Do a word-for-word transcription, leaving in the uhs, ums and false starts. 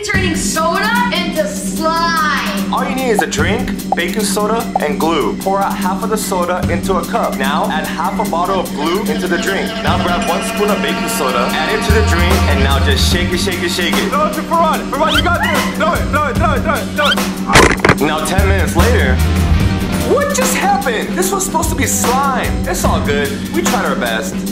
turning soda into slime. All you need is a drink, baking soda, and glue. Pour out half of the soda into a cup. Now add half a bottle of glue into the drink. Now grab one spoon of baking soda, add it to the drink, and now just shake it, shake it, shake it. No, to ferran. Ferran, you got this. Do it, do it, do it, do it, do it. Now ten minutes later, what just happened? This was supposed to be slime. It's all good. We tried our best.